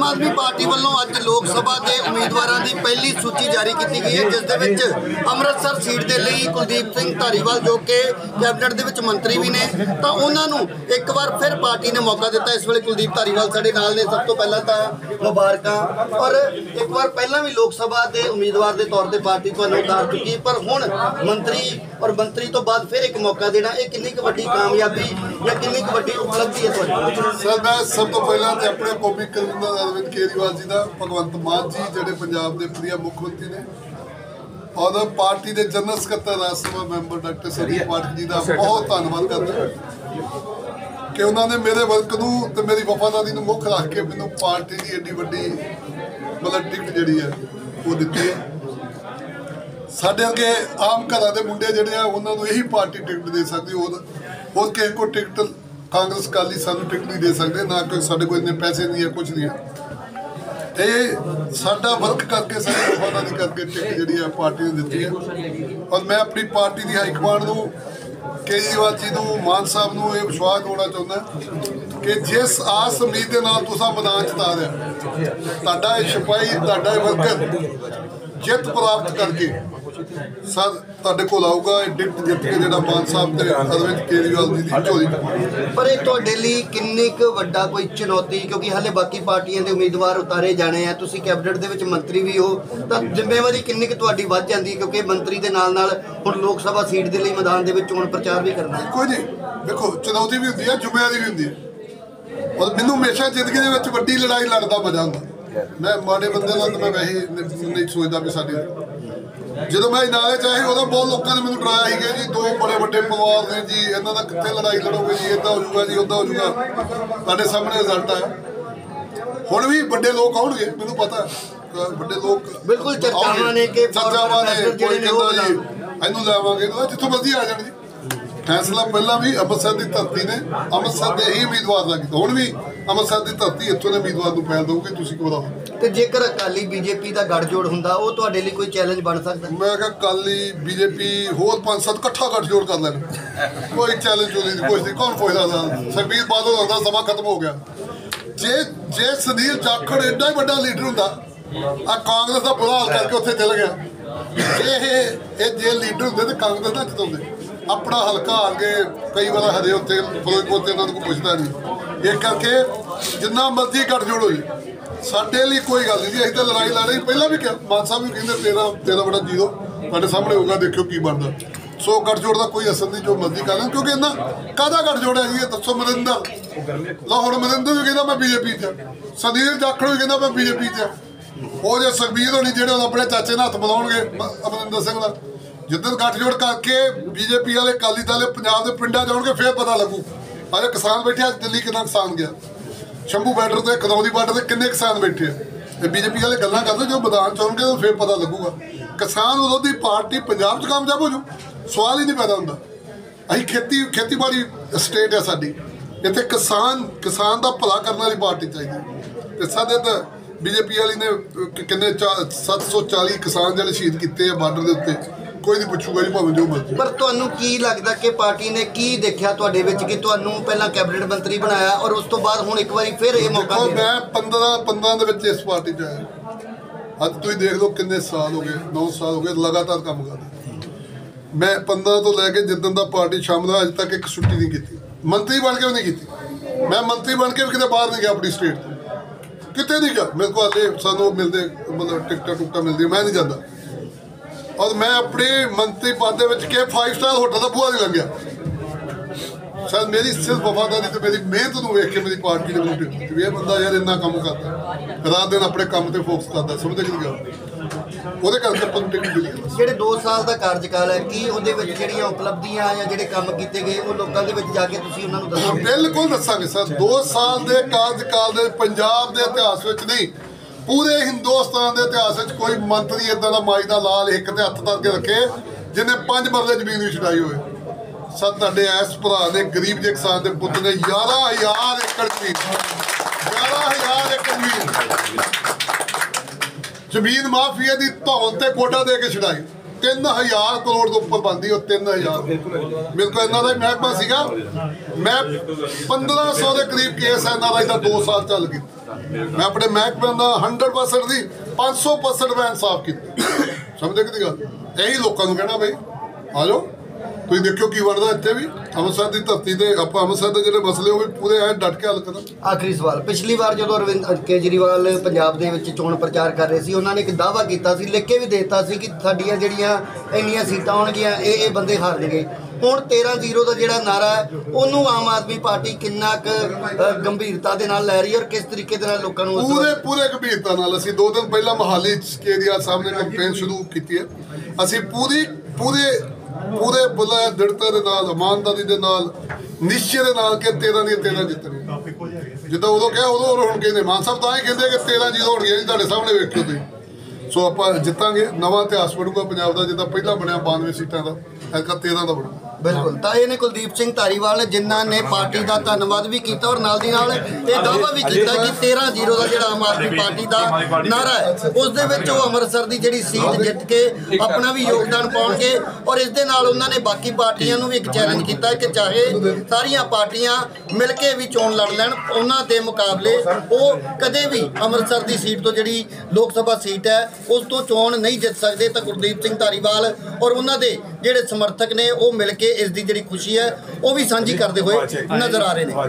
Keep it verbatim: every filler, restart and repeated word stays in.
आम आदमी पार्टी वालों अज लोक सभा के उम्मीदवारों की पहली सूची जारी की गई है, जिस अमृतसर सीट के लिए कुलदीप सिंह धारीवाल जो कि कैबिनेट के मंत्री भी ने, तो उन्होंने एक बार फिर पार्टी ने मौका दिता। इस वे कुलदीप धारीवाल साडे नाल ने। सब तो पहला तो मुबारक, और एक बार पहला भी लोक सभा के उम्मीदवार के तौर पर पार्टी को उतार चुकी, पर हुण मंत्री और मंत्री तो बाद फिर एक मौका देना, ये कितनी क वड्डी कामयाबी या कितनी क वड्डी उपलब्धि है तुहाडी? सर, मैं सब तो पहला तो अपने कौमी कन्वीनर अरविंद केजरीवाल जी का, भगवंत मान जी जोड़े पंजाब के प्रिय मुख्यमंत्री ने, और पार्टी के जनरल सकत्तर राज्य सभा मैंबर डॉक्टर संदीप पाठक जी का बहुत धन्यवाद करता कि उन्होंने मेरे वर्क नूं ते मेरी वफादारी नूं मुख रख के मैनूं पार्टी की एड्डी वड्डी मतलब टिकट जिहड़ी है वो दित्ती है। साडे अगे आम घर के मुंडे जिहड़े आ उन्हां नूं यही पार्टी टिकट दे सकती, और और किसी को टिकट कांग्रेस अकाली सानूं टिकट नहीं दे सकते, ना कोई साडे कोल इन्ने पैसे नहीं है, कुछ नहीं है। ये साडा वर्क करके साडी वफादारी करके टिकट जिहड़ी है पार्टी ने दित्ती है, और मैं अपनी पार्टी की हाईकमान नूं केजरीवाल जी नूं मान साहब नूं ये विश्वास दिवाउणा चाहुंदा कि जिस आस उम्मीद के नाल तुसां मैदान च उतारिआ, तुहाडा ये सिपाही तुहाडा वर्कर जित प्राप्त करके सर तुहाडे कोल आऊगा टिकट जित के जिहड़ा मान साहब ते अरविंद केजरीवाल जी दी झोली। पर ये तुहाडे लई किन्नी क वड्डा कोई चुनौती, क्योंकि हाले बाकी पार्टियां दे उम्मीदवार उतारे जाने हैं, तुसीं कैबिनेट दे विच मंत्री भी हो, तां जिम्मेवारी किन्नी क तुहाडी वध जांदी, क्योंकि मंत्री दे नाल नाल हुण लोक सभा सीट दे लई मैदान दे विच चोण प्रचार भी करना है? कोई नहीं, देखो चुनौती भी हुंदी है, जिम्मेवारी भी हुंदी है, और मैनूं हमेशा जिंदगी दे विच वड्डी लड़ाई लड़दा मजा आउंदा। मैं माड़े बंदे नाल मैं वैसे नहीं सोचदा भी साडी जो मैं नाले चाहे उदों बहुत लोगों ने मैंने डराया ही जी, दो बड़े बड़े परिवार ने जी, इन्हों का कितने लड़ाई लड़ोगे जी, इदा हो जाऊगा जी, उदा हो जाऊगा। तुहाडे सामने रिजल्ट आया, हुण भी बड़े लोग आउणगे, मैनूं पता है बड़े लोग बिल्कुल चर्चावां ने कि चर्चावां ने कोई कहंदा जी इहनूं लैवांगे, जिੱਥੋਂ मर्जी आ जाण जी। फैसला पहला भी अमृतसर की धरती ने अमृतसर के ही उम्मीदवार का किया, हुण भी अमृतसर की धरती इत्थों के उम्मीदवार नूं पैल दऊगी, तुसीं घबराओ। ते जेकर अकाली बीजेपी का गठजोड़ हुंदा वो तुहाडे लई कोई चैलेंज बन सकदा? मैं कहा अकाली बीजेपी होर पांच सत्त इकट्ठा गठजोड़ कर लैन, कोई चैलेंज नहीं, कुछ नहीं, कौन पुछदा सा? सुखबीर बादल होंदा समा खत्म हो गया। जे जे सुनील जाखड़ एडा ही बड़ा लीडर हुंदा, आ कांग्रेस का बुरा हाल करके उत्थे चल गया। जे जे लीडर हुंदे ते कांग्रेस ना जिताउंदे, अपना हल्का हार गए कई बार हरे उत्ते फिरोजपुर से इन्होंने कोई पुछदा नहीं, इस करके जिन्ना मर्जी गठजोड़ हो जाए साडे लिए कोई गल नहीं। असीं तां लड़ाई लड़ रहे पहला भी क्या मान साहब भी कहते तेरह तेरह बड़ा जीरो तुहाडे सामने होगा, देखियो की बनदा। सो गठजोड़ का कोई असर नहीं, जो मर्जी कर लें, क्योंकि इन्ना काहदा गठजोड़ है जी? दसो मरिंदर लो, हुण मरिंदर भी कहता मैं बीजेपी च, सुनील जाखड़ भी कहता मैं बीजेपी च, वो जो सुखबीर होनी जो अपने चाचे ने हथ मिलाउणगे अमरिंदर सिंह का, जिद्दन गठजोड़ करके बीजेपी वाले अकाली दल पंजाब के पिंडां जाउणगे फिर पता लगू। अजे किसान बैठे दिल्ली कितना किसान गया, शंभू बार्डर से कनौरी बार्डर से किन्ने किसान बैठे हैं, बीजेपी वाले गल्लां करदे, जो मैदान च आउणगे तो फिर पता लगूगा। किसान विरोधी पार्टी पंजाब च कामयाब हो जू, सवाल ही नहीं पैदा हुंदा। असीं खेती खेतीबाड़ी स्टेट है साडी, इत्थे किसान किसान का भला करने वाली पार्टी चाहिए, ते साडे तां बीजेपी वाली ने किन्ने सत्त सौ चाली किसान जिहड़े शहीद किए हैं बार्डर के उत्ते, कोई नहीं पूछूगा जी भावें जो मर्जी। पर तुहानूं की लगदा कि पार्टी ने की देखिया तुहाडे विच कि तुहानूं पहला कैबिनेट मंत्री बनाया और उस तो बाद हुण एक बारी फिर ये मौका दिया? मैं पंद्रह पंद्रह दे विच इस पार्टी च आया, अज तुसीं देख लो किन्ने साल हो गए, नौ साल हो गए लगातार काम कर रहा। मैं पंद्रह तो लैके जिद्दन दा पार्टी शामिल अज तक एक छुट्टी नहीं की, मंत्री बन के भी नहीं की। मैं मंत्री बन के भी किते बाहर नहीं गया अपनी स्टेट तो, किते नहीं गया। मेरे को हाले सानूं मिलते मतलब टिकटां टुकटां मिलदी, मैं नहीं जाता, और मैं अपने मंत्री पद के फाइव स्टार होटल का बूहा नहीं लंघिया। शायद मेरी सिर्फ वफादारी तो मेरी मेहनत को वेख के मेरी पार्टी ने मैनूं टिकट दित्ती भी, ये बंदा यार इन्ना काम करता, रात दिन अपने काम पर फोकस करता, समझते कि गल ਉਹਦੇ ਕਰਕੇ ਆਪਾਂ ਨੂੰ ਟਿਕਟ ਮਿਲੀ। ਜਿਹੜੇ ਦੋ ਸਾਲ ਦਾ ਕਾਰਜਕਾਲ ਹੈ ਕੀ ਉਹਦੇ ਵਿੱਚ ਜਿਹੜੀਆਂ ਉਪਲਬਧੀਆਂ ਜਾਂ ਜਿਹੜੇ ਕੰਮ ਕੀਤੇ ਗਏ ਉਹ ਲੋਕਾਂ ਦੇ ਵਿੱਚ ਜਾ ਕੇ ਤੁਸੀਂ ਉਹਨਾਂ ਨੂੰ ਦੱਸੋਗੇ? ਬਿਲਕੁਲ ਦੱਸਾਂਗੇ ਸਰ। ਦੋ ਸਾਲ ਦੇ ਕਾਰਜਕਾਲ ਦੇ ਪੰਜਾਬ ਦੇ ਇਤਿਹਾਸ ਵਿੱਚ ਨਹੀਂ, पूरे हिंदुस्तान के इतिहास कोई मंत्री इदा का माई का लाल एक हथ धर के रखे जिन्हें पांच मरले जमीन भी छुड़ाई हुए। सर तुहाडे इस भरा ने गरीब जे किसान के पुत ने ग्यारह हज़ार एकड़ जमीन ग्यारह हज़ार एकड़ जमीन जमीन माफिया की धौन से कोटा दे के छुड़ाई। तीन हज़ार करोड़ के उपर बनती और तीन हज़ार मेरे को इन्हों का महकमा सीगा। मैं पंद्रह सौ के करीब केस इन्हों का दो साल चल गया। ਮੈਂ ਆਪਣੇ ਮਹਿਕਮੇ ਦਾ ਹੰਡਰਡ ਪਰਸੈਂਟ ਦੀ ਪੰਜ ਸੌ ਪਰਸੈਂਟ ਮੈਂ ਇਨਸਾਫ ਕੀਤਾ। ਸਮਝਦੇ ਕਿਹਦੀ ਗੱਲ? ਇਹੀ ਲੋਕਾਂ ਨੂੰ ਕਹਿਣਾ ਬਈ ਆ ਜਾਓ, ਤੁਸੀਂ ਦੇਖਿਓ ਕੀ ਬਣਦਾ ਇੱਥੇ ਵੀ। ਅੰਮ੍ਰਿਤਸਰ ਦੀ ਧਰਤੀ ਤੇ ਆਪਾਂ ਅੰਮ੍ਰਿਤਸਰ ਦੇ ਜਿਹੜੇ ਮਸਲੇ ਉਹ ਵੀ ਪੂਰੇ ਐ ਡਟ ਕੇ ਹੱਲ ਕਰਾਂਗੇ। ਆਖਰੀ ਸਵਾਲ, ਪਿਛਲੀ ਵਾਰ ਜਦੋਂ ਅਰਵਿੰਦ ਕੇਜਰੀਵਾਲ ਪੰਜਾਬ ਦੇ ਵਿੱਚ ਚੋਣ ਪ੍ਰਚਾਰ ਕਰ ਰਹੇ ਸੀ, ਉਹਨਾਂ ਨੇ ਇੱਕ ਦਾਅਵਾ ਕੀਤਾ ਸੀ, ਲਿਖ ਕੇ ਵੀ ਦੇ ਦਿੱਤਾ ਸੀ ਕਿ ਸਾਡੀਆਂ ਜਿਹੜੀਆਂ ਇੰਨੀਆਂ ਸੀਟਾਂ ਆਉਣਗੀਆਂ, ਇਹ ਇਹ ਬੰਦੇ ਹਾਰਨਗੇ। ਹੁਣ ਤੇਰਾਂ ਜ਼ੀਰੋ ਦਾ ਜਿਹੜਾ ਨਾਰਾ ਹੈ, ਉਹਨੂੰ ਆਮ ਆਦਮੀ ਪਾਰਟੀ ਕਿੰਨਾ ਕੁ ਗੰਭੀਰਤਾ ਦੇ ਨਾਲ ਲੈ ਰਹੀ ਹੈ ਔਰ ਕਿਸ ਤਰੀਕੇ ਦੇ ਨਾਲ ਲੋਕਾਂ ਨੂੰ ਪੂਰੇ ਪੂਰੇ ਗੰਭੀਰਤਾ ਨਾਲ? ਅਸੀਂ ਦੋ ਦਿਨ ਪਹਿਲਾਂ ਮੋਹਾਲੀ 'ਚ ਕੇਜਰੀਵਾਲ ਸਾਹਿਬ ਨੇ ਕੰਪੇਨ ਸ਼ੁਰੂ ਕੀਤੀ ਹੈ। ਅਸੀਂ ਪੂਰੀ ਪੂਰੇ ਪੂਰੇ ਬੁਲਾ ਦ੍ਰਿੜਤਾ ਦੇ ਨਾਲ, ਇਮਾਨਦਾਰੀ ਦੇ ਨਾਲ, ਨਿਸ਼ਚੇ ਦੇ ਨਾਲ ਕਿ ਤੇਰਾਂ ਦੀਆਂ ਤੇਰਾਂ ਜਿੱਤਣੀਆਂ। ਜਿੱਦਾਂ ਉਦੋਂ ਕਿਹਾ ਉਦੋਂ ਹੁਣ ਕਹਿੰਦੇ ਮਾਨ ਸਾਹਿਬ ਤਾਂ ਇਹ ਕਹਿੰਦੇ ਕਿ ਤੇਰਾਂ ਜ਼ੀਰੋ ਹੋਣਗੀਆਂ ਜੀ, ਤੁਹਾਡੇ ਸਾਹਮਣੇ ਵੇਖਿਓ ਤੁਸੀਂ। ਸੋ ਆਪਾਂ ਜਿੱਤਾਂਗੇ, ਨਵਾਂ ਇਤਿਹਾਸ ਬਣੂਗਾ ਪੰਜਾਬ ਦਾ, ਜਿੱਦਾਂ ਪਹਿਲਾਂ ਬਣਿਆ ਬਾਨਵੇਂ ਸੀਟਾਂ ਦਾ, ਐਤਕਾਂ ਤੇਰਾਂ ਦਾ ਬਣੂਗਾ। ਬਿਲਕੁਲ। ਤਾਂ ਇਹ ਨੇ ਕੁਲਦੀਪ ਸਿੰਘ ਧਾਰੀਵਾਲ ਨੇ, ਜਿਨ੍ਹਾਂ ਨੇ ਪਾਰਟੀ ਦਾ ਧੰਨਵਾਦ ਵੀ ਕੀਤਾ ਔਰ ਨਾਲ ਦੀ ਨਾਲ ਇਹ ਦਾਅਵਾ ਵੀ ਕੀਤਾ ਕਿ ਤੇਰਾਂ ਜ਼ੀਰੋ ਦਾ ਜਿਹੜਾ ਆਮ ਆਦਮੀ ਪਾਰਟੀ ਦਾ ਨਾਰਾ ਹੈ, ਉਸ ਦੇ ਵਿੱਚ ਉਹ ਅੰਮ੍ਰਿਤਸਰ ਦੀ ਜਿਹੜੀ ਸੀਟ ਜਿੱਤ ਕੇ ਆਪਣਾ ਵੀ ਯੋਗਦਾਨ ਪਾਉਣਗੇ। ਔਰ ਇਸ ਦੇ ਨਾਲ ਉਹਨਾਂ ਨੇ ਬਾਕੀ ਪਾਰਟੀਆਂ ਨੂੰ ਵੀ ਇੱਕ ਚੈਲੰਜ ਕੀਤਾ ਕਿ ਚਾਹੇ ਸਾਰੀਆਂ ਪਾਰਟੀਆਂ ਮਿਲ ਕੇ ਵੀ ਚੋਣ ਲੜ ਲੈਣ, ਉਹਨਾਂ ਦੇ ਮੁਕਾਬਲੇ ਉਹ ਕਦੇ ਵੀ ਅੰਮ੍ਰਿਤਸਰ ਦੀ ਸੀਟ ਤੋਂ ਜਿਹੜੀ ਲੋਕ ਸਭਾ ਸੀਟ ਹੈ ਉਸ ਤੋਂ ਚੋਣ ਨਹੀਂ ਜਿੱਤ ਸਕਦੇ। ਤਾਂ ਗੁਰਦੀਪ ਸਿੰਘ ਧਾਰੀਵਾਲ ਔਰ ਉਹਨਾਂ ਦੇ ਜਿਹੜੇ ਸਮਰਥਕ ਨੇ ਉਹ ਮਿਲ ਕੇ ਇਸ ਦੀ ਜਿਹੜੀ ਖੁਸ਼ੀ ਹੈ ਉਹ ਵੀ ਸਾਂਝੀ ਕਰਦੇ ਹੋਏ ਨਜ਼ਰ ਆ ਰਹੇ ਨੇ।